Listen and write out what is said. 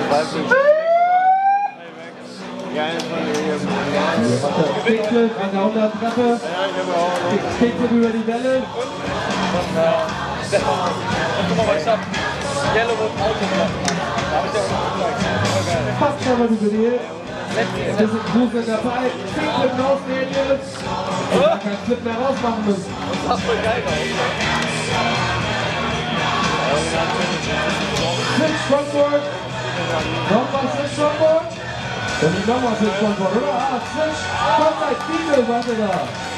Kickflip an der 100 Treppe. Kickflip über die Welle. Guck mal, was ich hab. Yellowwood Auto gemacht. Da hab ich ja auch noch gezeigt. Fast haben wir die Video. Wir sind Cruise dabei. Kickflip rausnehmen jetzt. Und dann keinen Flip mehr rausmachen müssen. Das sah voll geil aus. Switch Frontboard. Nochmal Switch Frontboard. Und nochmal Switch Frontboard, oder? Ah, Switch Frontside Kegel, warte da.